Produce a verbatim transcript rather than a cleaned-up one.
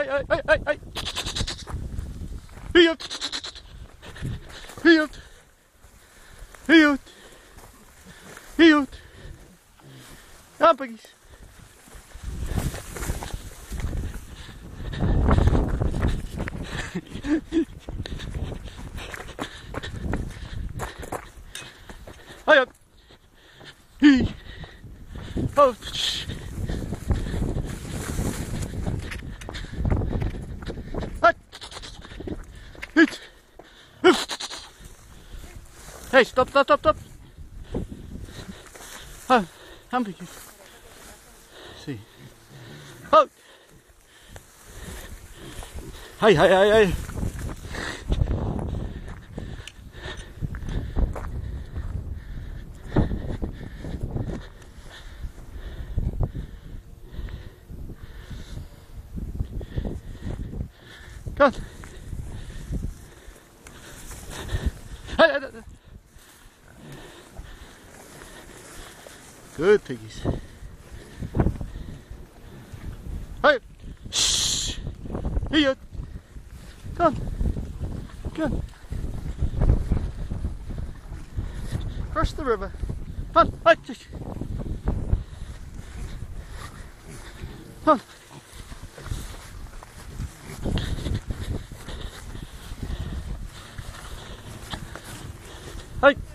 hey, hey, hey, hey, hey. Hier up. Hier up. Hier up. Hier up. Ja, pakjes. Hoi op. Hi. Oh. Hoi. Hut. Huf. Hey, stop, stop, stop, stop. Oh, hampetjes. Zie. Oh. Hey, hey, hey, hey. Come on. Hey, hey, hey. Good piggies. Hey. Shh. Here. Come on. Come on. Cross the river. Come on. Hey. Come on. Hey.